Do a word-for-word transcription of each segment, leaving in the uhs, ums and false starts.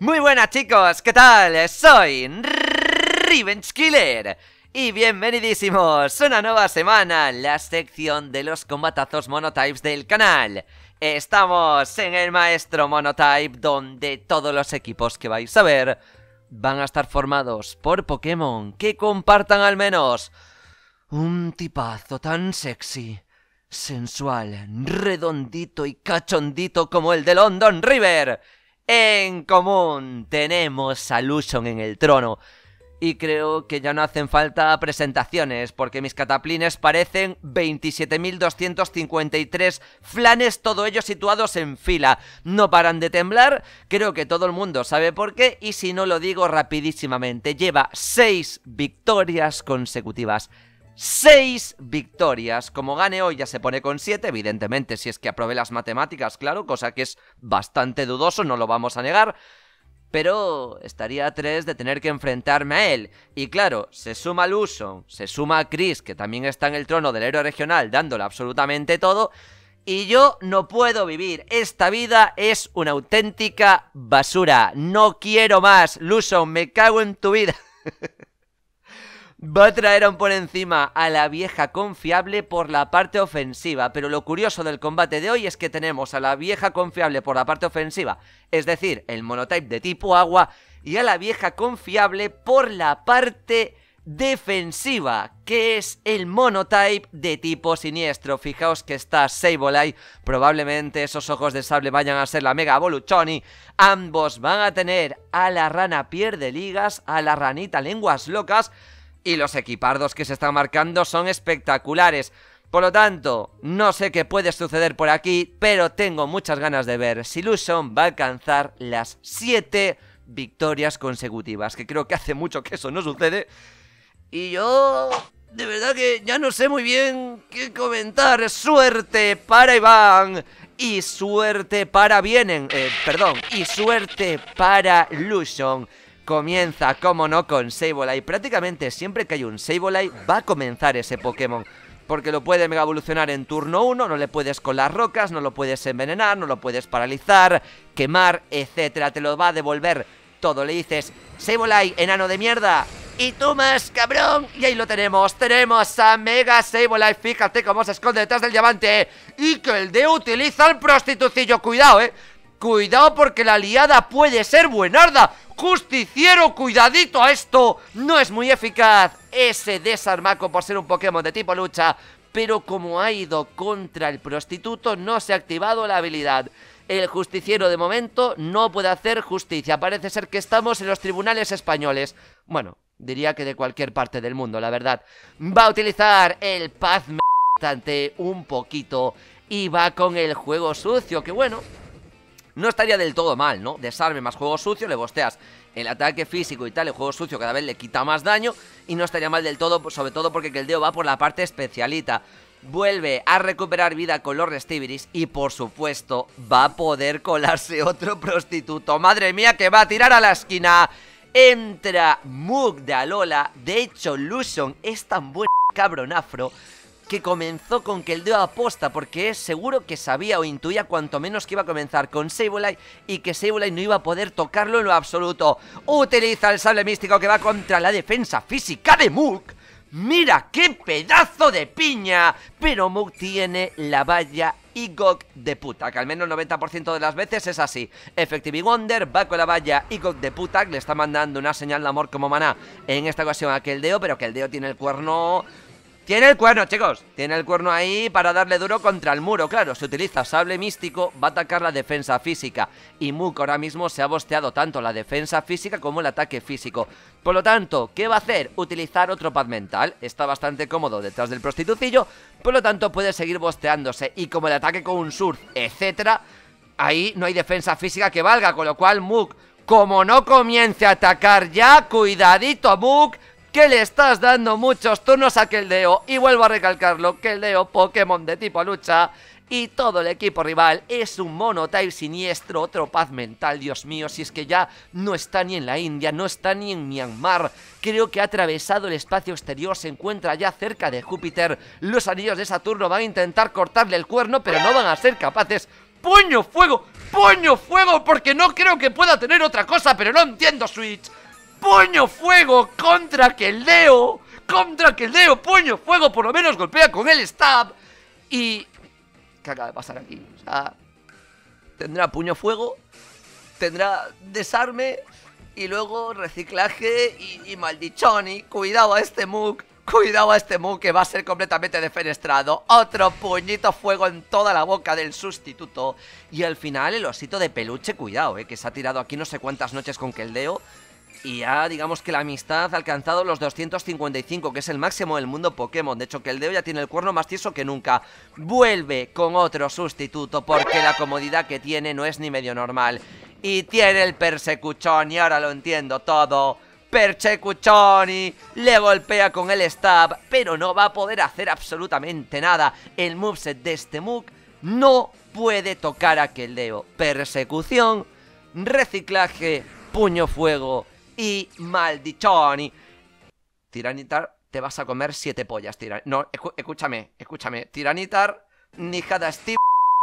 Muy buenas chicos, ¿qué tal? Soy Revenge Killer y bienvenidísimos a una nueva semana en la sección de los combatazos monotypes del canal. Estamos en el maestro monotype, donde todos los equipos que vais a ver van a estar formados por Pokémon que compartan al menos un tipazo tan sexy, sensual, redondito y cachondito como el de London River. En común tenemos a Lusion en el trono. Y creo que ya no hacen falta presentaciones, porque mis cataplines parecen veintisiete mil doscientos cincuenta y tres flanes, todos ellos situados en fila. No paran de temblar, creo que todo el mundo sabe por qué, y si no lo digo rapidísimamente, lleva seis victorias consecutivas. seis victorias. Como gane hoy ya se pone con siete, evidentemente, si es que aprobé las matemáticas, claro, cosa que es bastante dudoso, no lo vamos a negar. Pero estaría a tres de tener que enfrentarme a él. Y claro, se suma Lusion, se suma a Chris, que también está en el trono del héroe regional, dándole absolutamente todo. Y yo no puedo vivir. Esta vida es una auténtica basura. No quiero más. Lusion, me cago en tu vida. Va a traer aún por encima a la vieja confiable por la parte ofensiva. Pero lo curioso del combate de hoy es que tenemos a la vieja confiable por la parte ofensiva, es decir, el monotype de tipo agua, y a la vieja confiable por la parte defensiva, que es el monotype de tipo siniestro. Fijaos que está Sableye, probablemente esos ojos de sable vayan a ser la Mega Evoluchoni. Ambos van a tener a la rana pierde ligas, a la ranita lenguas locas. Y los equipardos que se están marcando son espectaculares. Por lo tanto, no sé qué puede suceder por aquí, pero tengo muchas ganas de ver si Lusion va a alcanzar las siete victorias consecutivas, que creo que hace mucho que eso no sucede. Y yo, de verdad que ya no sé muy bien qué comentar. Suerte para Iván y suerte para Vienen, eh, perdón, y suerte para Lusion. Comienza, como no, con Sableye. Prácticamente siempre que hay un Sableye va a comenzar ese Pokémon, porque lo puede mega evolucionar en turno uno, no le puedes con las rocas, no lo puedes envenenar, no lo puedes paralizar, quemar, etcétera. Te lo va a devolver todo. Le dices, Sableye, enano de mierda, y tú más, cabrón. Y ahí lo tenemos, tenemos a Mega Sableye. Fíjate cómo se esconde detrás del diamante. Y que el D utiliza el prostitucillo. Cuidado, eh Cuidado, porque la liada puede ser buenarda. Justiciero, cuidadito a esto. No es muy eficaz ese desarmaco por ser un Pokémon de tipo lucha, pero como ha ido contra el prostituto, no se ha activado la habilidad. El justiciero de momento no puede hacer justicia. Parece ser que estamos en los tribunales españoles. Bueno, diría que de cualquier parte del mundo, la verdad. Va a utilizar el Paz bastante un poquito y va con el juego sucio, que bueno, no estaría del todo mal, ¿no? Desarme más juego sucio, le bosteas el ataque físico y tal. El juego sucio cada vez le quita más daño y no estaría mal del todo, sobre todo porque Keldeo va por la parte especialita. Vuelve a recuperar vida con los Restiviris y por supuesto va a poder colarse otro prostituto. Madre mía, que va a tirar a la esquina. Entra Muk de Alola. De hecho, Lusion es tan buen cabronafro que comenzó con Keldeo aposta, porque es seguro que sabía o intuía cuanto menos que iba a comenzar con Sableye y que Sableye no iba a poder tocarlo en lo absoluto. Utiliza el sable místico que va contra la defensa física de Muk. ¡Mira qué pedazo de piña! Pero Muk tiene la valla Igok de puta, que al menos el noventa por ciento de las veces es así. Effective Wonder va con la valla Igok de puta, le está mandando una señal de amor como maná en esta ocasión a Keldeo, pero Keldeo tiene el cuerno... Tiene el cuerno, chicos, tiene el cuerno ahí para darle duro contra el muro. Claro, se utiliza sable místico, va a atacar la defensa física. Y Muk ahora mismo se ha bosteado tanto la defensa física como el ataque físico. Por lo tanto, ¿qué va a hacer? Utilizar otro pad mental. Está bastante cómodo detrás del prostitucillo, por lo tanto puede seguir bosteándose. Y como el ataque con un surf, etcétera, ahí no hay defensa física que valga. Con lo cual Muk, como no comience a atacar ya, cuidadito Muk, que le estás dando muchos turnos a Keldeo. Y vuelvo a recalcarlo, Keldeo, Pokémon de tipo lucha, y todo el equipo rival es un monotype siniestro, otro paz mental. Dios mío, si es que ya no está ni en la India, no está ni en Myanmar. Creo que ha atravesado el espacio exterior, se encuentra ya cerca de Júpiter. Los anillos de Saturno van a intentar cortarle el cuerno, pero no van a ser capaces. ¡Puño fuego! ¡Puño fuego! Porque no creo que pueda tener otra cosa, pero no entiendo, Switch. ¡Puño fuego contra Keldeo! ¡Contra Keldeo! ¡Puño fuego! Por lo menos golpea con el stab. Y... ¿qué acaba de pasar aquí? O sea... tendrá puño fuego, tendrá desarme y luego reciclaje y, y maldichoni. Cuidado a este Muk, cuidado a este Muk que va a ser completamente defenestrado. Otro puñito fuego en toda la boca del sustituto. Y al final el osito de peluche, cuidado, eh, que se ha tirado aquí no sé cuántas noches con Keldeo. Y ya digamos que la amistad ha alcanzado los doscientos cincuenta y cinco, que es el máximo del mundo Pokémon. De hecho, Keldeo ya tiene el cuerno más tieso que nunca. Vuelve con otro sustituto porque la comodidad que tiene no es ni medio normal. Y tiene el Persecuchón, y ahora lo entiendo todo. Persecuchoni le golpea con el stab, pero no va a poder hacer absolutamente nada. El moveset de este Muk no puede tocar a Keldeo. Persecución, reciclaje, puño fuego y maldichoni. Tiranitar, te vas a comer siete pollas, Tiranitar. No, escúchame, escúchame. Tiranitar, ni Hada Steve,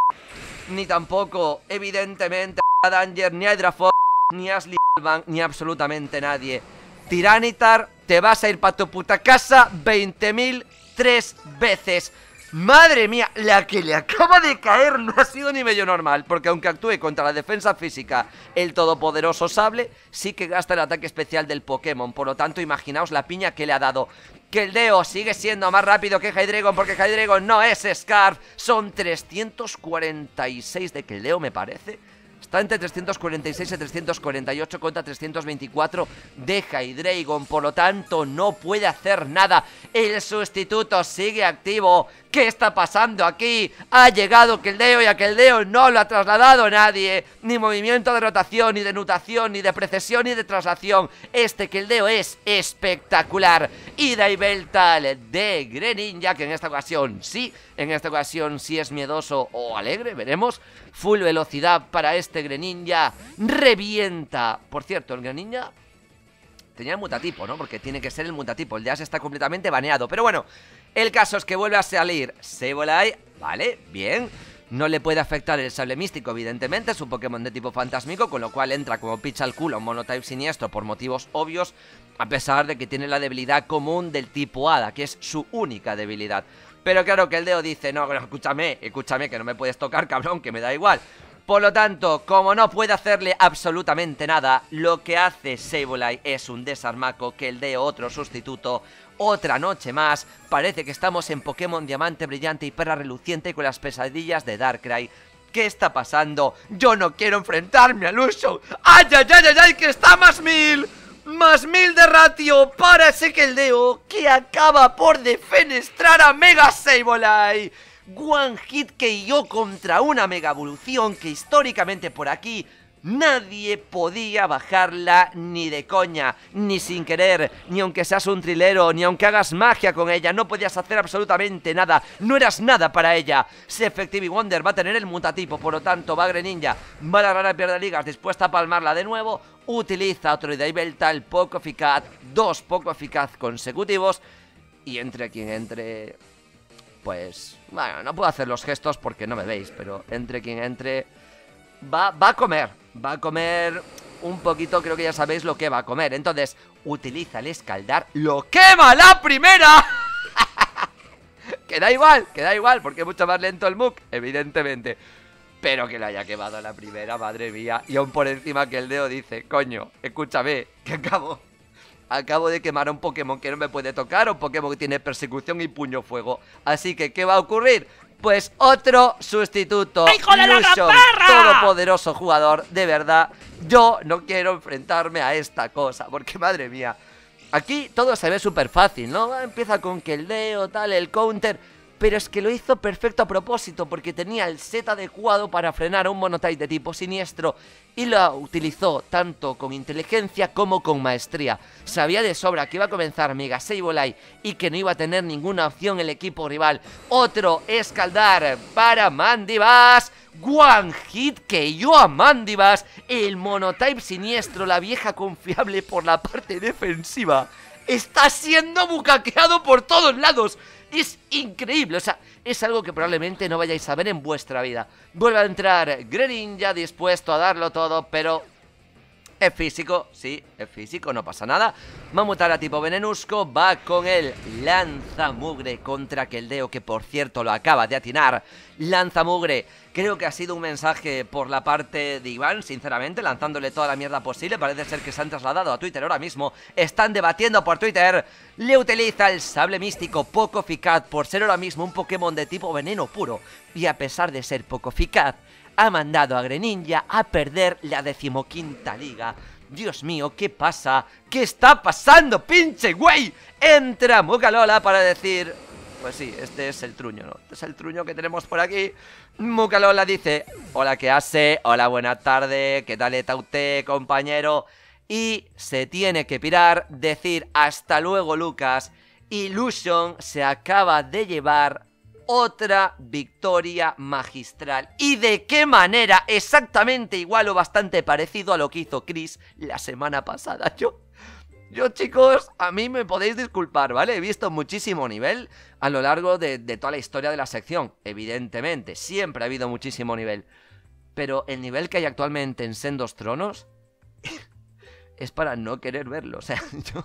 ni tampoco, evidentemente, Danger, ni Hydrafox, ni Ashley Bank, ni absolutamente nadie. Tiranitar, te vas a ir para tu puta casa veinte mil tres veces. Madre mía, la que le acaba de caer no ha sido ni medio normal, porque aunque actúe contra la defensa física el todopoderoso Sable, sí que gasta el ataque especial del Pokémon. Por lo tanto, imaginaos la piña que le ha dado. Keldeo sigue siendo más rápido que Hydreigon, porque Hydreigon no es Scarf. Son trescientos cuarenta y seis de Keldeo, me parece. Está entre trescientos cuarenta y seis y trescientos cuarenta y ocho contra trescientos veinticuatro de Hydreigon. Por lo tanto, no puede hacer nada. El sustituto sigue activo. ¿Qué está pasando aquí? Ha llegado Keldeo y a Keldeo no lo ha trasladado nadie. Ni movimiento de rotación, ni de nutación, ni de precesión, ni de traslación. Este Keldeo es espectacular. Ida y vuelta de Greninja, que en esta ocasión sí, en esta ocasión sí es miedoso o alegre, veremos. Full velocidad para este Greninja. Revienta. Por cierto, el Greninja tenía el mutatipo, ¿no? Porque tiene que ser el mutatipo. El de Ash está completamente baneado. Pero bueno, el caso es que vuelve a salir Sableye. Vale, bien. No le puede afectar el sable místico, evidentemente. Es un Pokémon de tipo fantasmico, con lo cual entra como pitch al culo, un monotype siniestro por motivos obvios, a pesar de que tiene la debilidad común del tipo Hada, que es su única debilidad. Pero claro, Keldeo dice, no, escúchame, escúchame, que no me puedes tocar, cabrón, que me da igual. Por lo tanto, como no puede hacerle absolutamente nada, lo que hace Sableye es un desarmaco. Keldeo, otro sustituto, otra noche más. Parece que estamos en Pokémon Diamante Brillante y Perla Reluciente con las pesadillas de Darkrai. ¿Qué está pasando? Yo no quiero enfrentarme a Lusho. ¡Ay, ay, ay, ay, ay! ¡Que está más mil! Más mil de ratio para ese Keldeo que acaba por defenestrar a Mega Sableye. One Hit K O contra una Mega Evolución que históricamente por aquí nadie podía bajarla ni de coña, ni sin querer, ni aunque seas un trilero, ni aunque hagas magia con ella. No podías hacer absolutamente nada, no eras nada para ella. Sefectivi Wonder va a tener el mutatipo, por lo tanto va Greninja, va a la rara pierde ligas, dispuesta a palmarla de nuevo. Utiliza otro ida y vuelta, el poco eficaz, dos poco eficaz consecutivos. Y entre quien entre... pues... bueno, no puedo hacer los gestos porque no me veis, pero entre quien entre... Va, va a comer, va a comer un poquito, creo que ya sabéis lo que va a comer. Entonces, utiliza el escaldar, lo quema la primera. Que da igual, que da igual, porque es mucho más lento el Muk, evidentemente. Pero que lo haya quemado la primera, madre mía. Y aún por encima Keldeo dice, coño, escúchame, que acabo... acabo de quemar a un Pokémon que no me puede tocar, un Pokémon que tiene persecución y puño fuego. Así que, ¿qué va a ocurrir? Pues otro sustituto. ¡Hijo de la Lusho, gambarra! todopoderoso jugador, de verdad. Yo no quiero enfrentarme a esta cosa, porque madre mía. Aquí todo se ve súper fácil, ¿no? Empieza con Keldeo, tal, el counter. Pero es que lo hizo perfecto a propósito, porque tenía el set adecuado para frenar a un monotype de tipo siniestro y lo utilizó tanto con inteligencia como con maestría. Sabía de sobra que iba a comenzar Mega Sableye y que no iba a tener ninguna opción el equipo rival. Otro escaldar para Mandibas. One Hit que yo a Mandibas. El monotype siniestro, la vieja confiable por la parte defensiva, está siendo bucaqueado por todos lados. Es increíble, o sea, es algo que probablemente no vayáis a ver en vuestra vida. Vuelve a entrar Greninja dispuesto a darlo todo, pero es físico, sí, es físico, no pasa nada. Mamutara tipo venenusco va con el lanzamugre contra Keldeo, que por cierto lo acaba de atinar. Lanzamugre, creo que ha sido un mensaje por la parte de Iván, sinceramente, lanzándole toda la mierda posible. Parece ser que se han trasladado a Twitter ahora mismo. Están debatiendo por Twitter. Le utiliza el sable místico poco eficaz por ser ahora mismo un Pokémon de tipo veneno puro. Y a pesar de ser poco eficaz, ha mandado a Greninja a perder la decimoquinta liga. Dios mío, ¿qué pasa? ¿Qué está pasando, pinche güey? Entra Mukalola para decir... Pues sí, este es el truño, ¿no? Este es el truño que tenemos por aquí. Mukalola dice: hola, ¿qué hace? Hola, buena tarde. ¿Qué tal está usted, compañero? Y se tiene que pirar, decir hasta luego, Lucas. Illusion se acaba de llevar otra victoria magistral. ¿Y de qué manera? Exactamente igual o bastante parecido a lo que hizo Chris la semana pasada. Yo... Yo, chicos, a mí me podéis disculpar, ¿vale? He visto muchísimo nivel a lo largo de, de toda la historia de la sección. Evidentemente, siempre ha habido muchísimo nivel. Pero el nivel que hay actualmente en Sendos Tronos es para no querer verlo. O sea, yo...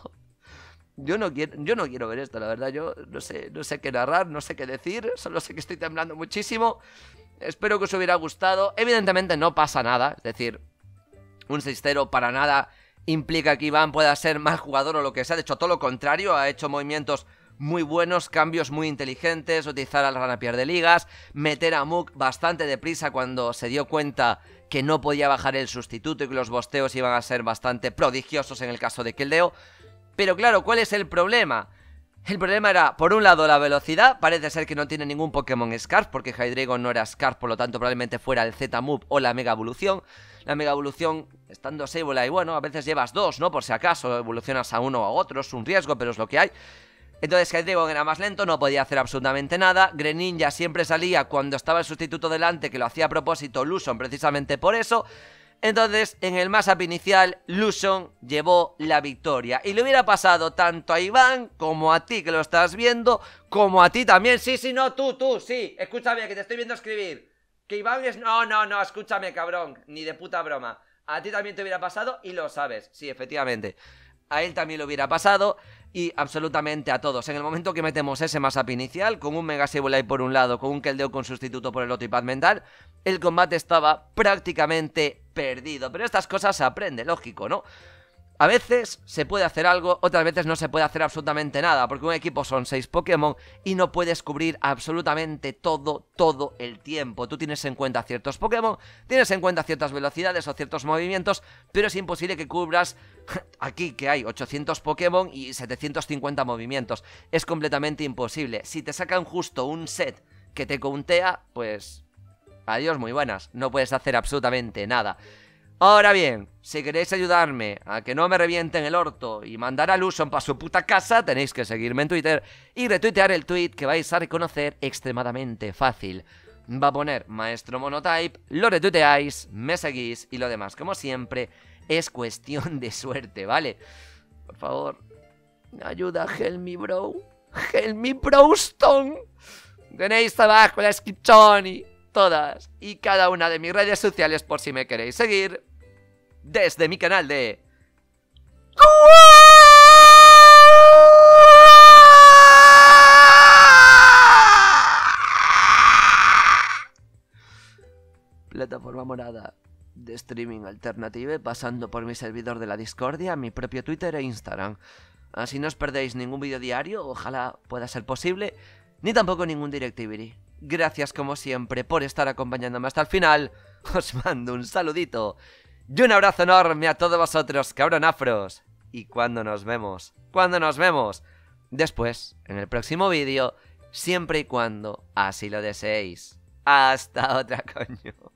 Yo no quiero, yo no quiero ver esto, la verdad. Yo no sé, no sé qué narrar, no sé qué decir. Solo sé que estoy temblando muchísimo. Espero que os hubiera gustado. Evidentemente no pasa nada. Es decir, un seis cero para nada implica que Iván pueda ser mal jugador o lo que sea. De hecho, todo lo contrario, ha hecho movimientos muy buenos, cambios muy inteligentes, utilizar al Ranapier de ligas, meter a Muk bastante deprisa cuando se dio cuenta que no podía bajar el sustituto y que los bosteos iban a ser bastante prodigiosos en el caso de Keldeo. Pero claro, ¿cuál es el problema? El problema era, por un lado, la velocidad. Parece ser que no tiene ningún Pokémon Scarf, porque Hydreigon no era Scarf, por lo tanto probablemente fuera el Z-Move o la Mega Evolución. La Mega Evolución, estando Sableye, y bueno, a veces llevas dos, ¿no? Por si acaso, evolucionas a uno o a otro, es un riesgo, pero es lo que hay. Entonces Hydreigon era más lento, no podía hacer absolutamente nada. Greninja siempre salía cuando estaba el sustituto delante, que lo hacía a propósito Luson, precisamente por eso. Entonces, en el matchup inicial, Luson llevó la victoria. Y le hubiera pasado tanto a Iván como a ti, que lo estás viendo, como a ti también. Sí, sí, no, tú, tú, sí. Escúchame, que te estoy viendo escribir. Que Iván es... No, no, no, escúchame, cabrón. Ni de puta broma. A ti también te hubiera pasado y lo sabes. Sí, efectivamente. A él también le hubiera pasado y absolutamente a todos. En el momento que metemos ese matchup inicial, con un Mega Sableye por un lado, con un Keldeo con sustituto por el otro y Pad Mental, el combate estaba prácticamente perdido. Pero estas cosas se aprende, lógico, ¿no? A veces se puede hacer algo, otras veces no se puede hacer absolutamente nada, porque un equipo son seis Pokémon y no puedes cubrir absolutamente todo, todo el tiempo. Tú tienes en cuenta ciertos Pokémon, tienes en cuenta ciertas velocidades o ciertos movimientos, pero es imposible que cubras aquí que hay ochocientos Pokémon y setecientos cincuenta movimientos. Es completamente imposible. Si te sacan justo un set que te countea, pues... adiós, muy buenas. No puedes hacer absolutamente nada. Ahora bien, si queréis ayudarme a que no me revienten el orto y mandar a Luson para su puta casa, tenéis que seguirme en Twitter y retuitear el tweet que vais a reconocer extremadamente fácil. Va a poner Maestro Monotype, lo retuiteáis, me seguís y lo demás, como siempre, es cuestión de suerte, ¿vale? Por favor, ayuda, help me, bro. Help me, broston. Tenéis abajo la descripción y todas y cada una de mis redes sociales por si me queréis seguir desde mi canal de... plataforma morada de streaming alternative, pasando por mi servidor de la Discordia, mi propio Twitter e Instagram. Así no os perdéis ningún vídeo diario, ojalá pueda ser posible, ni tampoco ningún Directivity. Gracias como siempre por estar acompañándome hasta el final. Os mando un saludito y un abrazo enorme a todos vosotros, cabronafros. Y cuando nos vemos, cuando nos vemos después, en el próximo vídeo, siempre y cuando así lo deseéis. Hasta otra, coño.